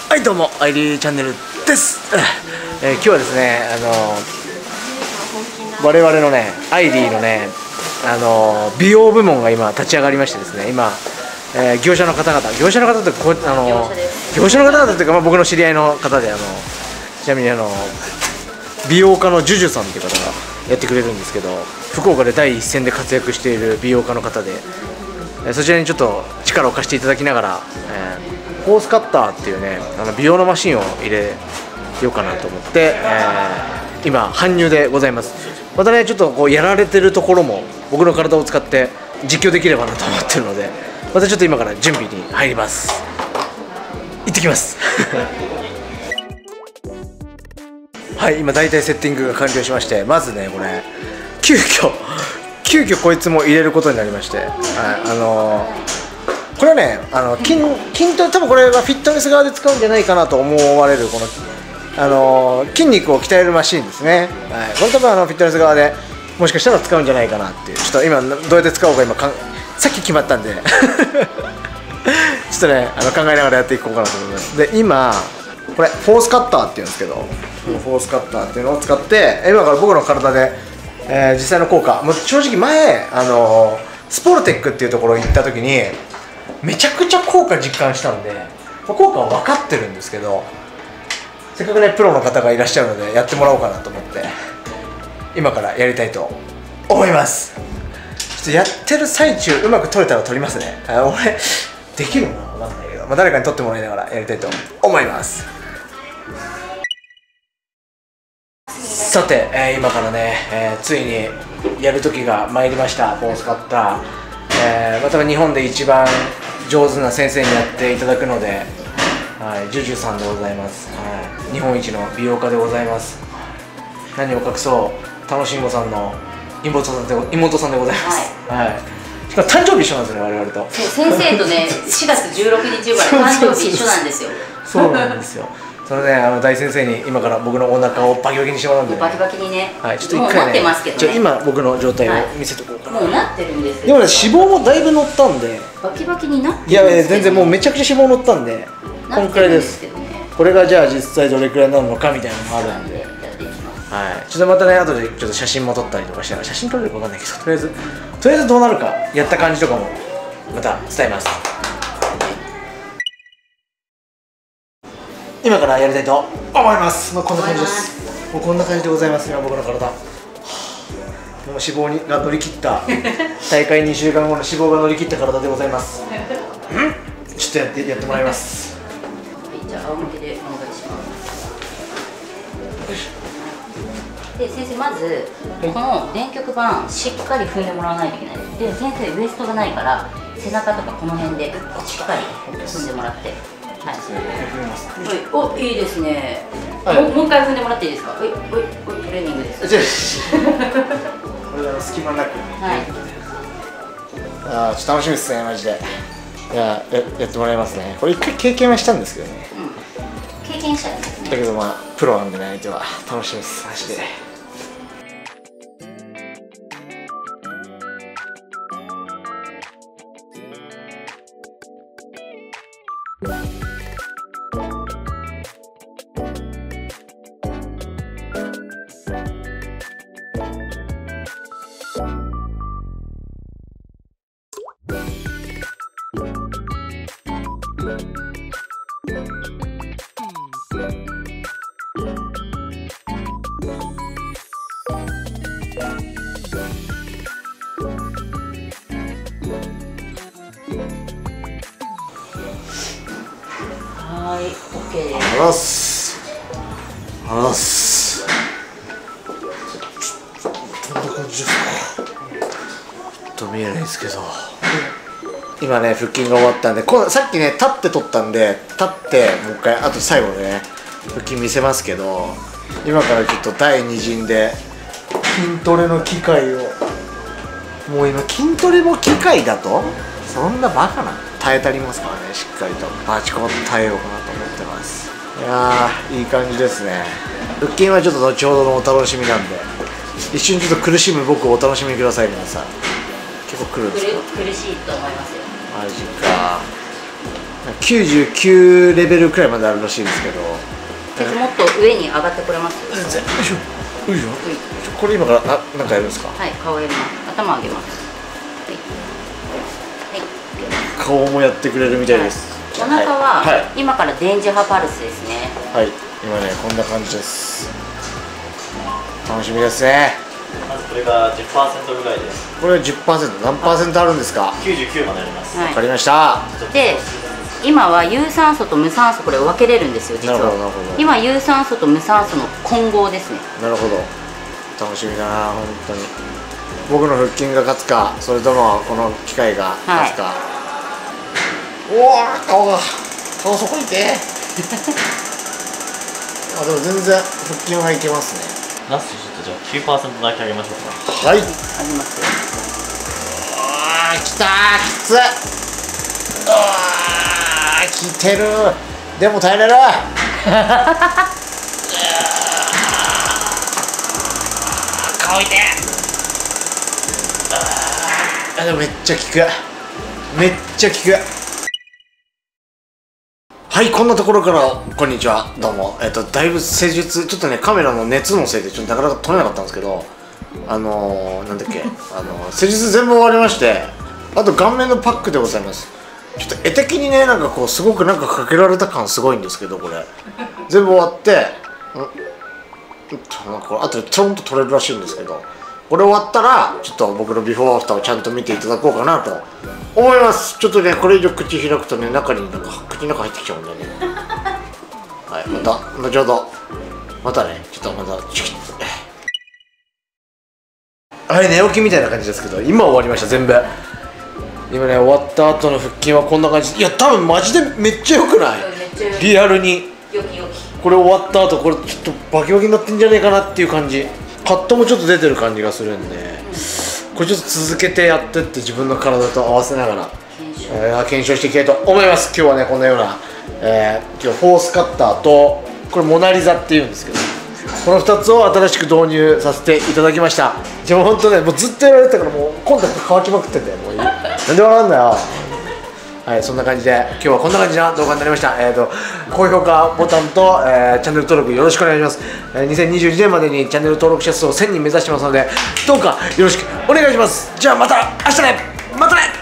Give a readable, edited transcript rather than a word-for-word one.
はいどうも、アイリーチャンネルです。今日はですね、我々のね、アイリーのね、美容部門が今立ち上がりましてですね、今、業者の方々というか、業者の方々というか、僕の知り合いの方で、ちなみに美容家のジュジュさんという方がやってくれるんですけど、福岡で第一線で活躍している美容家の方で、そちらにちょっと力を貸していただきながら、ホースカッターっていうね、美容のマシンを入れようかなと思って、今搬入でございます。またね、ちょっとこうやられてるところも僕の体を使って実況できればなと思ってるので、またちょっと今から準備に入ります。行ってきますはい、今大体セッティングが完了しまして、まずねこれ急遽こいつも入れることになりまして、これはね、筋トレ、多分これはフィットネス側で使うんじゃないかなと思われるこの、筋肉を鍛えるマシンですね。はい、これ多分フィットネス側でもしかしたら使うんじゃないかなっていう、ちょっと今どうやって使おうかさっき決まったんでちょっとね考えながらやっていこうかなと思います。で今これフォースカッターっていうんですけど、フォースカッターっていうのを使って今から僕の体で、実際の効果、もう正直前スポルテックっていうところに行った時にめちゃくちゃ効果実感したんで、効果は分かってるんですけど、せっかくねプロの方がいらっしゃるのでやってもらおうかなと思って今からやりたいと思います。ちょっとやってる最中うまく撮れたら撮りますね。俺できるのかな分かんないけど、誰かに撮ってもらいながらやりたいと思います。さて、今からね、ついにやる時が参りました。フォースカッター、また日本で一番上手な先生にやっていただくので、はい、ジュジュさんでございます。はい、日本一の美容家でございます。何を隠そう楽しんごさんの妹さんでございます。はい、はい、しかも誕生日一緒なんですね、我々と。 そう、先生とね4月16日生まれ、誕生日一緒なんですよ。 そうなんですよ。それね、大先生に今から僕のお腹をバキバキにしてもらうんで、ね、 バキバキにね、 はい、ちょっと一回ね、今僕の状態を見せておこうかな。 もうなってるんですよ。 でもね、脂肪もだいぶ乗ったんで、 バキバキになってるんですけど、ね、 いや全然もうめちゃくちゃ脂肪乗ったんで、こんくらいです。これがじゃあ実際どれくらいになるのかみたいなのもあるんで、はい、ちょっとまたね後でちょっと写真も撮ったりとかしながら、写真撮れるかわかんないけど、とりあえずどうなるか、やった感じとかもまた伝えます。今からやりたいと思います。こんな感じです。もうこんな感じでございます。今僕の体、もう脂肪が乗り切った大会2週間後の脂肪が乗り切った体でございます。ちょっとやってもらいます。 じゃあ仰向けでお願いします。で先生、まずこの電極板しっかり踏んでもらわないといけない。で先生ウエストがないから背中とかこの辺でしっかり踏んでもらって、はい、お、いいですね。もう一回踏んでもらっていいですか。トレーニングです。 これ隙間なく、はい、ちょっと楽しみですね、マジで。いや、やってもらいますね。これ一回経験はしたんですけどね、 経験したんですね。 だけどプロなんでね、相手は楽しみです、マジで。 はい、OK です。 あらす。どんな感じですか。ちょっと見えないですけど、今ね腹筋が終わったんで、さっきね立って取ったんで、立ってもう一回あと最後でね腹筋見せますけど、今からちょっと第2陣で筋トレの機械を、もう今筋トレも機械だとそんなバカな耐えたりますからね、しっかりとバチコン耐えようかなと思ってます。いやーいい感じですね。腹筋はちょっと後ほどのお楽しみなんで、一瞬ちょっと苦しむ僕をお楽しみください。皆さん結構来るんですか。 苦しいと思いますよ。 マジか。 99レベルくらいまであるらしいですけど、 先生もっと上に上がってこれます？ 全然よいしょよいしょ。これ今からなんかやるんですか？ はい、顔やります。頭上げます。はい、 顔もやってくれるみたいです。 お腹は今から電磁波パルスですね。 はい、今ねこんな感じです。楽しみですね。 まずこれが 10% ぐらいです。 これ 10%、何%あるんですか ？99まであります。 わかりました。 で、今は有酸素と無酸素これ分けれるんですよ実は。今有酸素と無酸素の混合ですね。 なるほど。楽しみだな本当に。僕の腹筋が勝つか、それともこの機械が勝つか。おお、顔そこにいて。あ、でも全然腹筋はいけますね。 ラストちょっとじゃあ 9% だけ上げましょうか。 はい。 ありますよ。 あー、きたー、きつい。あー、きてる。でも耐えれる。顔痛い。あ、でもめっちゃ効く。めっちゃ効く。はい、こんなところからこんにちは、どうも。だいぶ施術、ちょっとねカメラの熱のせいでちょっとなかなか撮れなかったんですけど、なんだっけ、施術全部終わりまして、あと顔面のパックでございます。ちょっと絵的にね、なんかこうすごくなんかかけられた感すごいんですけど、これ全部終わって、なんかこれ後でちょんと撮れるらしいんですけど、これ終わったらちょっと僕のビフォーアフターをちゃんと見ていただこうかなと思います。ちょっとねこれ以上口開くとね、中になんか口の中入ってきちゃうんでね。はい、また後ほど、またね、ちょっとまたチュキッとはい、寝起きみたいな感じですけど、今終わりました全部。今ね終わった後の腹筋はこんな感じ。いや多分マジでめっちゃ良くない？リアルにこれ終わった後、これちょっとバキバキになってんじゃねえかなっていう感じ。カットもちょっと出てる感じがするんで、これちょっと続けてやってって自分の体と合わせながら検証していきたいと思います。今日はねこんなような、今日フォースカッターとこれモナリザっていうんですけど、この2つを新しく導入させていただきました。でも本当ね、もうずっとやられてたから、もうコンタクト乾きまくってて、もうなんで笑うんだよ。はい、そんな感じで今日はこんな感じな動画になりました。高評価ボタンと、チャンネル登録よろしくお願いします。2022年までにチャンネル登録者数を1000人目指してますので、どうかよろしくお願いします。じゃあまた明日ね。またね。